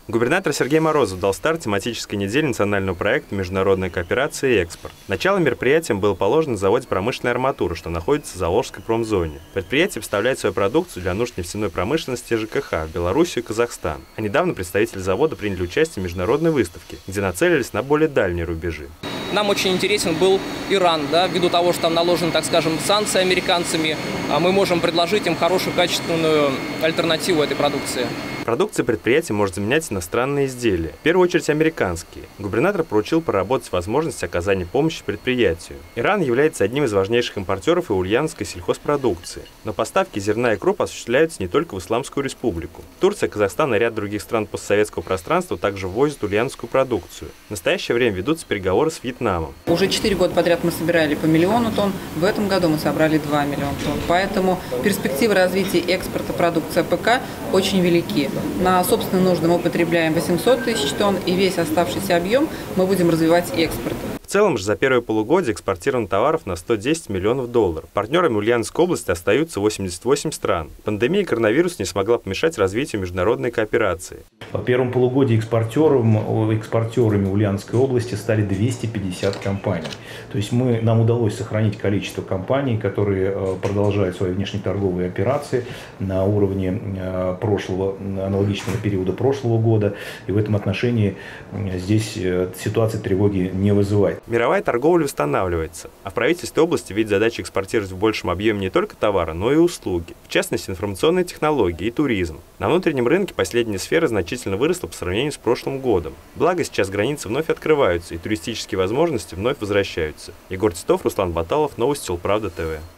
Губернатор Сергей Морозов дал старт тематической неделе национального проекта «Международная кооперация и экспорт». Начало мероприятием было положено на заводе промышленной арматуры, что находится в Заволжской промзоне. Предприятие представляет свою продукцию для нужд нефтяной промышленности и ЖКХ в Белоруссию и Казахстан. А недавно представители завода приняли участие в международной выставке, где нацелились на более дальние рубежи. Нам очень интересен был Иран, ввиду того, что там наложены, так скажем, санкции американцами, мы можем предложить им хорошую, качественную альтернативу этой продукции. Продукция предприятия может заменять иностранные изделия, в первую очередь американские. Губернатор поручил проработать возможность оказания помощи предприятию. Иран является одним из важнейших импортеров и ульяновской сельхозпродукции. Но поставки зерна и круп осуществляются не только в Исламскую республику. Турция, Казахстан и ряд других стран постсоветского пространства также ввозят ульяновскую продукцию. В настоящее время ведутся переговоры с Вьетнамом. Уже 4 года подряд мы собирали по 1 миллиону тонн, в этом году мы собрали 2 миллиона тонн. Поэтому перспективы развития экспорта продукции АПК очень велики. На собственные нужды мы употребляем 800 тысяч тонн, и весь оставшийся объем мы будем развивать экспорт. В целом же за первое полугодие экспортировано товаров на 110 миллионов долларов. Партнерами Ульяновской области остаются 88 стран. Пандемия коронавируса не смогла помешать развитию международной кооперации. В первом полугодии экспортерами Ульяновской области стали 250 компаний. То есть нам удалось сохранить количество компаний, которые продолжают свои внешнеторговые операции на уровне аналогичного периода прошлого года. И в этом отношении здесь ситуация тревоги не вызывает. Мировая торговля восстанавливается, а в правительстве области видит задачу экспортировать в большем объеме не только товары, но и услуги, в частности информационные технологии и туризм. На внутреннем рынке последняя сфера значительно выросла по сравнению с прошлым годом. Благо сейчас границы вновь открываются и туристические возможности вновь возвращаются. Егор Титов, Руслан Баталов, новости Улправда ТВ.